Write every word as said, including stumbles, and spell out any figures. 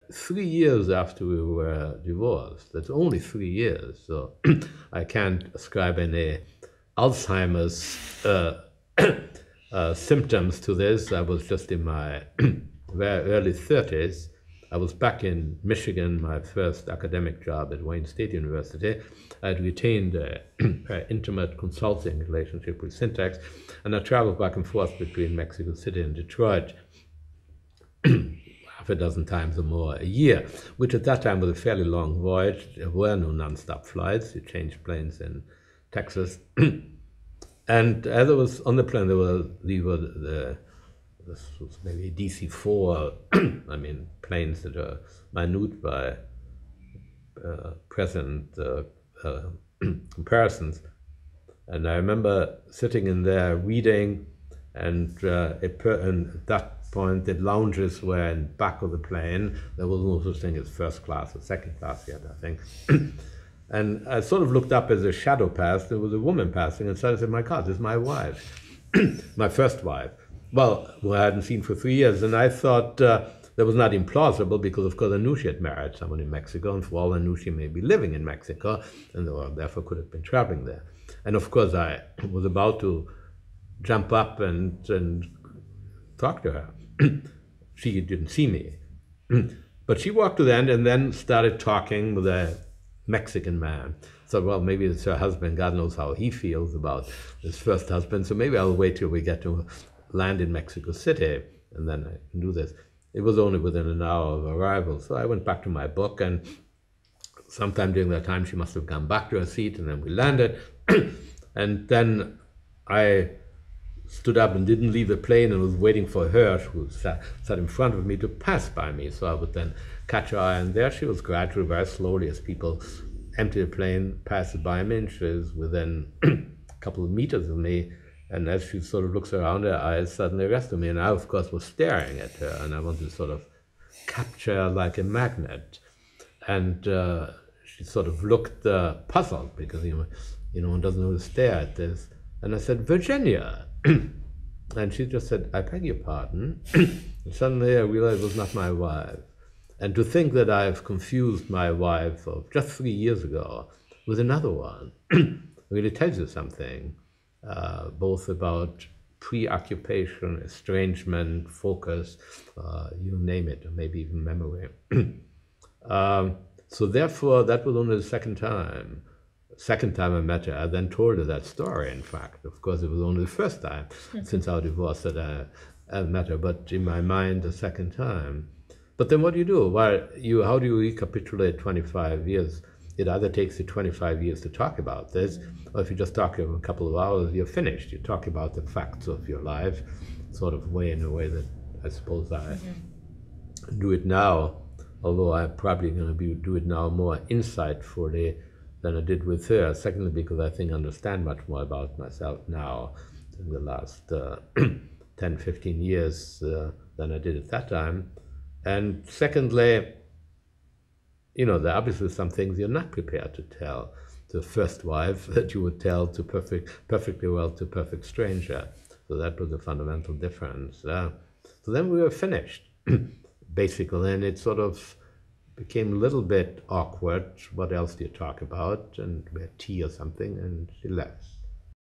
three years after we were divorced. That's only three years, so I can't ascribe any Alzheimer's uh, uh, symptoms to this. I was just in my very early thirties. I was back in Michigan, my first academic job at Wayne State University. I had retained an intimate consulting relationship with Syntex, and I traveled back and forth between Mexico City and Detroit half a dozen times or more a year, which at that time was a fairly long voyage. There were no non-stop flights. You changed planes in Texas. And as I was on the plane, there were, these were the, this was maybe D C four, I mean, planes that are minute by uh, present uh, uh, comparisons. And I remember sitting in there reading, and, uh, a per and at that point the lounges were in the back of the plane. There was no such thing as first class or second class yet, I think. And I sort of looked up as a shadow passed. There was a woman passing, and so I said, my God, this is my wife, my first wife. Well, who I hadn't seen for three years. And I thought uh, that was not implausible, because of course I knew she had married someone in Mexico, and for all I knew she may be living in Mexico, and therefore could have been traveling there. And of course I was about to jump up and, and talk to her. She didn't see me. But she walked to the end and then started talking with a Mexican man. So, well, maybe it's her husband. God knows how he feels about his first husband. So maybe I'll wait till we get to land in Mexico City, and then I can do this. It was only within an hour of arrival. So I went back to my book, and sometime during that time, she must have gone back to her seat, and then we landed. And then I stood up and didn't leave the plane, and was waiting for her, who sat, sat in front of me, to pass by me. So I would then catch her eye, and there she was, gradually, very slowly, as people empty the plane, passed by me, and she was within a couple of meters of me. And as she sort of looks around, her eyes suddenly rested on me, and I, of course, was staring at her, and I wanted to sort of capture her like a magnet. And uh, she sort of looked uh, puzzled, because you know, you know, one doesn't know to stare at this. And I said, Virginia. And she just said, I beg your pardon. And suddenly I realized it was not my wife. And to think that I've confused my wife of just three years ago with another one really tells you something, uh, both about preoccupation, estrangement, focus, uh, you name it, or maybe even memory. um, so therefore, that was only the second time. Second time I met her, I then told her that story, in fact. Of course, it was only the first time since our divorce that I, I met her, but in my mind, the second time. But then what do you do? Well, you, how do you recapitulate twenty-five years? It either takes you twenty-five years to talk about this, or if you just talk in a couple of hours, you're finished. You talk about the facts of your life, sort of way in a way that I suppose I mm-hmm. do it now, although I'm probably going to be do it now more insightfully than I did with her. Secondly, because I think I understand much more about myself now in the last uh, ten, fifteen years uh, than I did at that time. And secondly, you know, there are obviously some things you're not prepared to tell to a first wife that you would tell to perfect, perfectly well to a perfect stranger. So that was a fundamental difference. Uh, so then we were finished, basically, and it sort of became a little bit awkward. What else do you talk about? And we had tea or something, and she left.